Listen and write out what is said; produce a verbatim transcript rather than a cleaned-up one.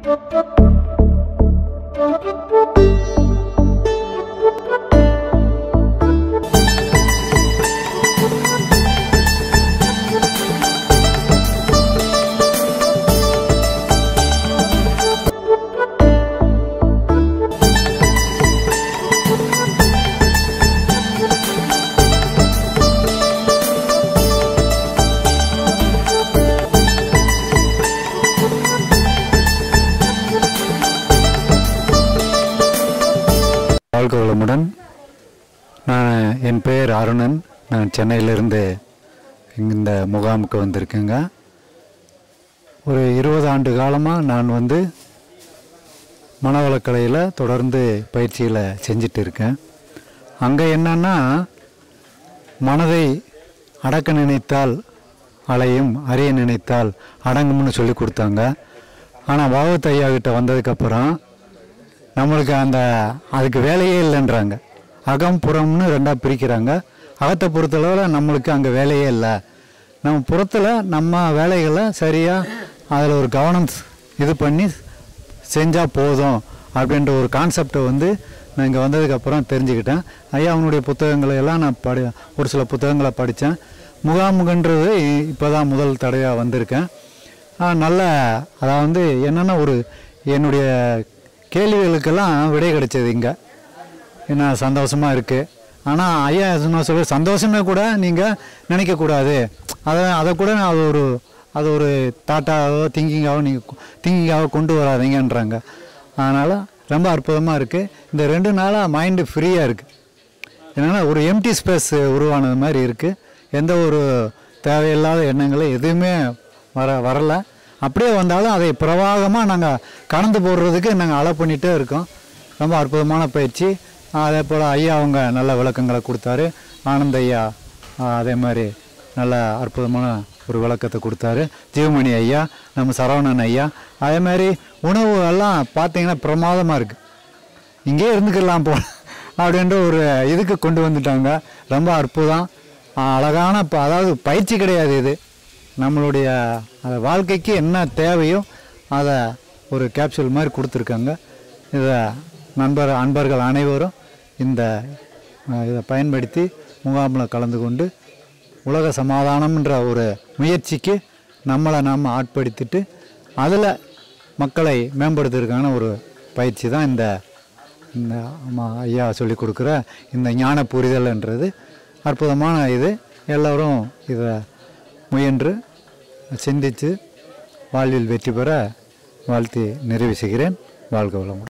வாழ்க்கை நான் என் பெயர் அருணன். நான் சென்னையிலிருந்து இந்த முகாமுக்கு வந்திருக்கேங்க. ஒரு இருபது ஆண்டு காலமாக நான் வந்து மனவளக்கலையில் தொடர்ந்து பயிற்சியில் செஞ்சிட்டு இருக்கேன். அங்கே என்னன்னா, மனதை அடக்க நினைத்தால் அலையும், அறிய நினைத்தால் அடங்கும்னு சொல்லி கொடுத்தாங்க. ஆனால் பகவத் ஐயா கிட்ட வந்ததுக்கப்புறம் நம்மளுக்கு அந்த அதுக்கு வேலையே இல்லைன்றாங்க. அகம் புறம்னு ரெண்டாக பிரிக்கிறாங்க. அகத்தை பொறுத்தளவில் நம்மளுக்கு அங்கே வேலையே இல்லை. நம்ம புறத்தில் நம்ம வேலைகளை சரியாக அதில் ஒரு கவனம் இது பண்ணி செஞ்சால் போதும் அப்படின்ற ஒரு கான்செப்டை வந்து நான் இங்கே வந்ததுக்கப்புறம் தெரிஞ்சுக்கிட்டேன். ஐயா அவனுடைய புத்தகங்களை எல்லாம் நான் படி ஒரு சில புத்தகங்களை படித்தேன். முகாமுகன்றது இப்போ தான் முதல் தடவையாக வந்திருக்கேன். நல்ல அதாவது என்னென்னா, ஒரு என்னுடைய கேள்விகளுக்கெல்லாம் விடை கிடைச்சது இங்கே. என்ன சந்தோஷமாக இருக்குது. ஆனால் ஐயா என்ன சொல்ல, சந்தோஷமே கூட நீங்கள் நினைக்கக்கூடாது. அதை அதை கூட அது ஒரு அது ஒரு தாட்டாவோ திங்கிங்காவோ நீங்கள் திங்கிங்காவோ கொண்டு வராதீங்கன்றாங்க. அதனால் ரொம்ப அற்புதமாக இருக்குது. இந்த ரெண்டு நாளாக மைண்டு ஃப்ரீயாக இருக்குது. என்னென்னா, ஒரு எம்டி ஸ்பேஸ் உருவானது மாதிரி இருக்குது. எந்த ஒரு தேவையில்லாத எண்ணங்களும் எதுவுமே வர வரலை. அப்படியே வந்தாலும் அதை பிரவாகமாக நாங்கள் கடந்து போடுறதுக்கு நாங்கள் அலை பண்ணிகிட்டே இருக்கோம். ரொம்ப அற்புதமான பயிற்சி. அதே போல் ஐயா அவங்க நல்ல விளக்கங்களை கொடுத்தாரு. ஆனந்த ஐயா அதே மாதிரி நல்ல அற்புதமான ஒரு விளக்கத்தை கொடுத்தாரு. ஜீவமணி ஐயா, நம்ம சரவணன் ஐயா, அதே மாதிரி உணவு எல்லாம் பார்த்திங்கன்னா பிரமாதமாக இருக்குது. இங்கே இருந்துக்கலாம் போல அப்படின்ற ஒரு இதுக்கு கொண்டு வந்துட்டாங்க. ரொம்ப அற்புதம், அழகான. அதாவது பயிற்சி கிடையாது, இது நம்மளுடைய வாழ்க்கைக்கு என்ன தேவையோ அதை ஒரு கேப்சூல் மாதிரி கொடுத்துருக்காங்க. இதை நண்பர் அன்பர்கள் அனைவரும் இந்த இதை பயன்படுத்தி முகாமில் கலந்து கொண்டு உலக சமாதானம்ன்ற ஒரு முயற்சிக்கு நம்மளை நாம் ஆட்படுத்திட்டு அதில் மக்களை மேம்படுத்துறதுக்கான ஒரு பயிற்சி தான் இந்த இந்த ஐயா சொல்லி கொடுக்குற இந்த ஞான புரிதல்ன்றது. அற்புதமான இது. எல்லோரும் இதை முயன்று சிந்தித்து வாழ்வில் வெற்றி பெற வாழ்த்தி நிறைவு செய்கிறேன். வாழ்க வளமுடன்.